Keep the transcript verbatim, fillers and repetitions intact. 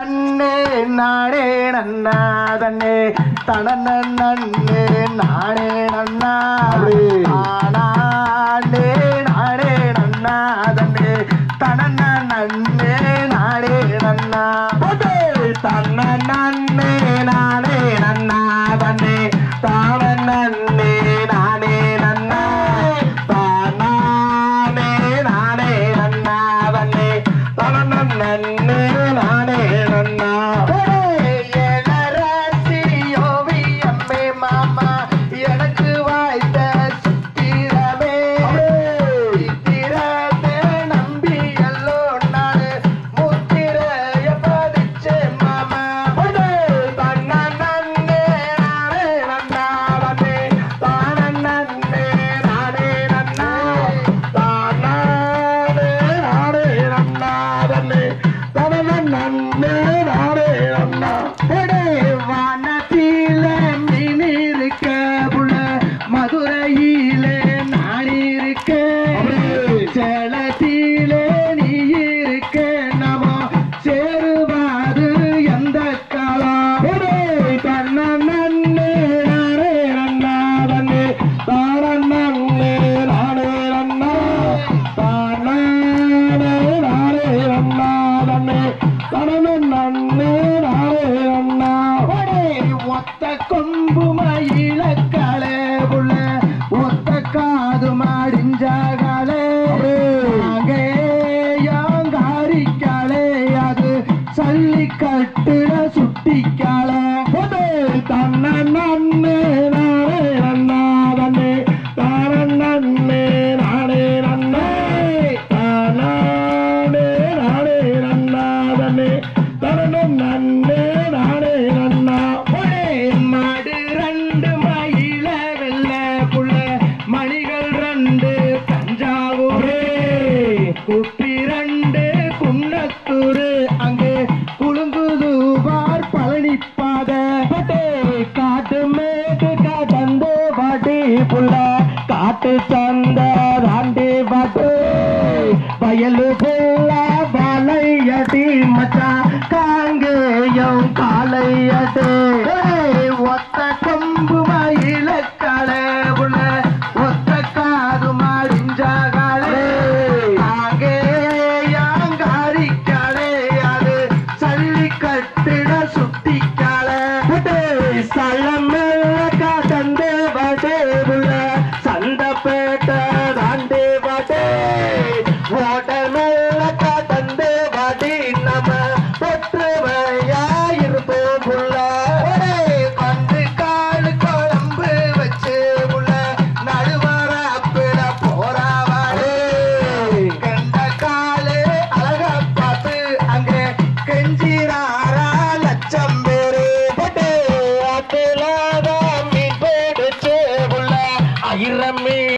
நன்னே நானே நன்னா தன்னே தனன நன்னே நானே நன்னா நானே நானே நன்னா தன்னே தனன நன்னே நானே நன்னா தன்ன நன்னே நானே நன்னா தன்னே தான நன்னே நானே நன்னா தானே நானே நன்னா தன்னே தனன நன்னே நானே நன்னா மாமா எனக்கு வாய்த்த சித்திரமே சித்திரமே நம்பி எல்லோ நானு முத்திரைய பதிச்சே மாமா தன்ன நன்னே நானே நன்னா தன்னே தான நன்னே நானே நன்னா தானே நானே நன்னா தன்னே தன நன்னே நானே நன்னா வானத்தில மீன் இருக்க புள்ள மதுரையிலே நான் இருக்க சேலத்திலே நீ இருக்க நம சேருவாது எந்த காலம் தன்ன நன்னே நானே நன்னா தன்னே தான நன்னே நானே நன்னா தானே நானே நன்னா தன்னே தன நன்னே நானே நன்னா ஒத்த கொம்பு மயிலக்காலே புள்ள ஒத்த காது மாடிஞ்சாகாலே யாங்காரிக்காலே அது சல்லி கட்டுல சுட்டிக்காலே தன்ன நன்னே நானே நன்னா தன்னே தான நன்னே நானே நன்னா தானே நானே நன்னா தன்னே தன நன்னே நானே நன்னா மாடு ரெண்டு மயில வெள்ள புள்ள மணிகள் ரெண்டு தஞ்சாவூரே குப்பி ரெண்டு குன்னத்தூரு அங்கே குழுங்குதுவார் பழனிப்பாத காட்டு மேட்டு கடந்து பாட்டி புள்ள காட்டு சந்த தாண்டி பாட்டு வயலு புள்ள பாலையடி மச்சா காங்கேயம் காலையடு ஒத்த கொம்பு மயிலக்காலே புள்ள ஒத்த காது மாடிஞ்சாகாலே ஆங்கே யாங்காரிக்காலே அது சல்லி கட்டு